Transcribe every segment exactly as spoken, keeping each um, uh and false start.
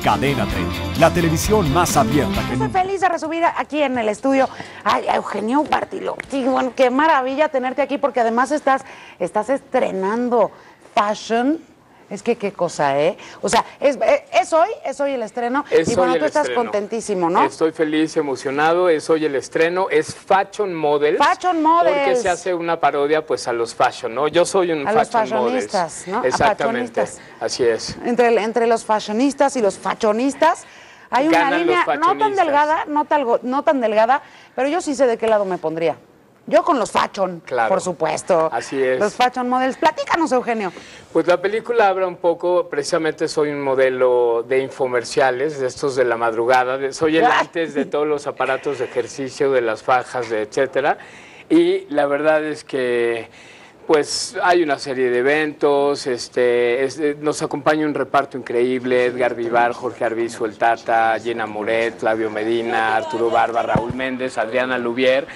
Cadena treinta, la televisión más abierta que Estoy feliz de recibir aquí en el estudio a Eugenio Bartolotti. Bueno, qué maravilla tenerte aquí porque además estás, estás estrenando Fashion. Es que qué cosa, ¿eh? O sea, es, es hoy, es hoy el estreno. Es y bueno, hoy tú el estás estreno. contentísimo, ¿no? Estoy feliz, emocionado. Es hoy el estreno. Es Fashion Models. Fashion Models. Porque se hace una parodia, pues, a los fashion, ¿no? Yo soy un a los fashion fashionistas, models. ¿no? Exactamente. A fashionistas. Así es. Entre, entre los fashionistas y los fachonistas hay una Ganan línea los no tan fachonistas. delgada, no, tal, no tan delgada, pero yo sí sé de qué lado me pondría. Yo con los fashion, Claro. por supuesto. Así es. Los fashion models. Platícanos, Eugenio. Pues la película habla un poco, precisamente soy un modelo de infomerciales, de estos de la madrugada, de- soy el antes de todos los aparatos de ejercicio, de las fajas, de etcétera. Y la verdad es que pues hay una serie de eventos, este, es- eh, nos acompaña un reparto increíble, Edgar Vivar, Jorge Arbizu, el Tata, Gina Moret, Flavio Medina, Arturo Barba, Raúl Méndez, Adriana Lubier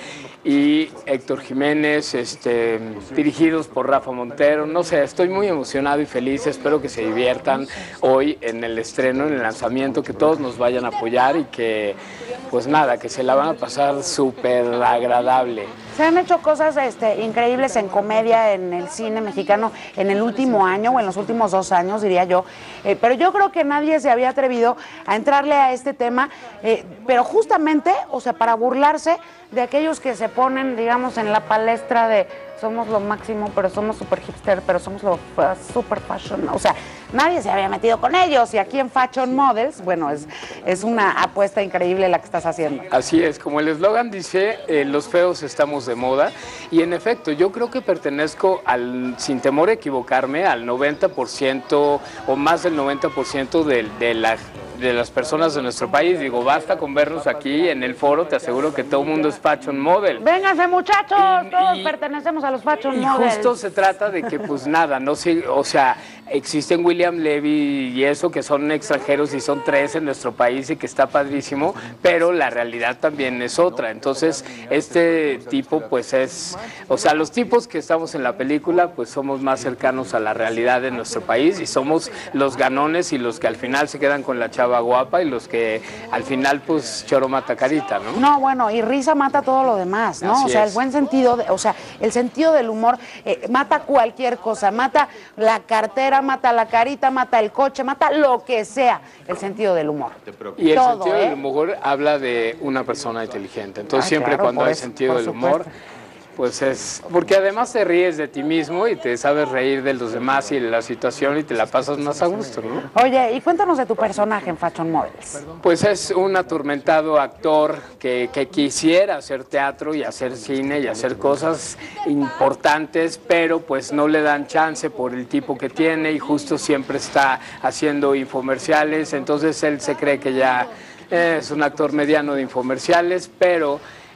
y Héctor Jiménez, este, dirigidos por Rafa Montero. No sé, estoy muy emocionado y feliz, espero que se diviertan hoy en el estreno, en el lanzamiento, que todos nos vayan a apoyar y que, pues nada, que se la van a pasar súper agradable. Se han hecho cosas este, increíbles en comedia en el cine mexicano en el último año o en los últimos dos años, diría yo. Eh, pero yo creo que nadie se había atrevido a entrarle a este tema, eh, pero justamente, o sea, para burlarse de aquellos que se ponen, digamos, en la palestra de somos lo máximo, pero somos super hipster, pero somos lo fa- super fashion. O sea, nadie se había metido con ellos. Y aquí en Fashion Models, bueno, es, es una apuesta increíble la que estás haciendo. Así es, como el eslogan dice, eh, los feos estamos de moda, y en efecto, yo creo que pertenezco al, sin temor a equivocarme, al noventa por ciento o más del noventa por ciento de, de, la, de las personas de nuestro país. Digo, basta con vernos aquí en el foro, te aseguro que todo el mundo es fashion model. Vénganse, muchachos, Y- todos y- pertenecemos a los Fashion Y Models. justo se trata de que, pues nada, no sé, o sea, existen William Levy y eso, que son extranjeros y son tres en nuestro país y que está padrísimo, pero la realidad también es otra. Entonces, este tipo, pues es, o sea, los tipos que estamos en la película, pues somos más cercanos a la realidad de nuestro país y somos los ganones y los que al final se quedan con la chava guapa y los que al final, pues, choro mata carita, ¿no? No, bueno, y risa mata todo lo demás, ¿no? Así o sea, el es. buen sentido, de- o sea, el sentido del humor eh, mata cualquier cosa, mata la cartera, mata la carita, mata el coche, mata lo que sea, el sentido del humor. Y el Todo, sentido ¿eh? del humor habla de una persona inteligente. Entonces, Ah, siempre claro, cuando por hay eso, sentido por del humor, supuesto. pues es... Porque además te ríes de ti mismo y te sabes reír de los demás y de la situación y te la pasas más a gusto, ¿no? Oye, y cuéntanos de tu personaje en Fashion Models. Pues es un atormentado actor que, que quisiera hacer teatro y hacer cine y hacer cosas importantes, pero pues no le dan chance por el tipo que tiene y justo siempre está haciendo infomerciales, entonces él se cree que ya es un actor mediano de infomerciales, pero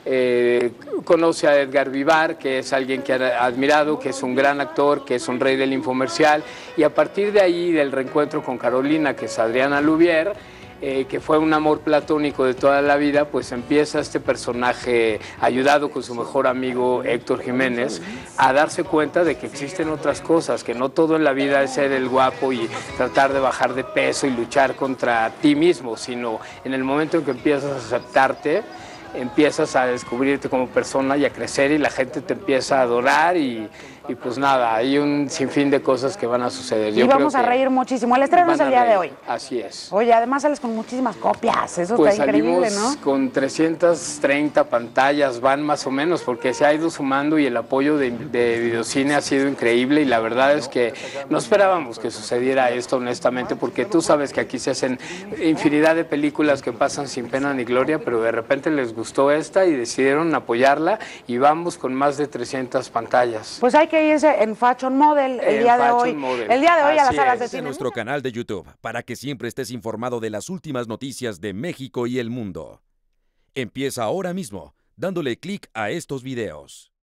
eh, conoce a Edgar Vivar, que es alguien que ha admirado, que es un gran actor, que es un rey del infomercial, y a partir de ahí, del reencuentro con Carolina, que es Adriana Lubier, eh, que fue un amor platónico de toda la vida, pues empieza este personaje, ayudado con su mejor amigo Héctor Jiménez, a darse cuenta de que existen otras cosas, que no todo en la vida es ser el guapo y tratar de bajar de peso y luchar contra ti mismo, sino en el momento en que empiezas a aceptarte, empiezas a descubrirte como persona y a crecer y la gente te empieza a adorar y, y pues nada, hay un sinfín de cosas que van a suceder. Y Yo creo vamos a que reír muchísimo. El estreno van es el a día de reír. hoy. Así es. Oye, además sales con muchísimas copias, eso Pues está increíble, salimos ¿no? con trescientas treinta pantallas, van más o menos, porque se ha ido sumando y el apoyo de, de Videocine ha sido increíble y la verdad es que no esperábamos que sucediera esto, honestamente, porque tú sabes que aquí se hacen infinidad de películas que pasan sin pena ni gloria, pero de repente les gustó esta y decidieron apoyarla y vamos con más de trescientas pantallas. Pues hay que irse en Fashion Model el En día de Fashion hoy. Model. El día de hoy a las Así salas es. de En cine. nuestro canal de YouTube para que siempre estés informado de las últimas noticias de México y el mundo. Empieza ahora mismo dándole clic a estos videos.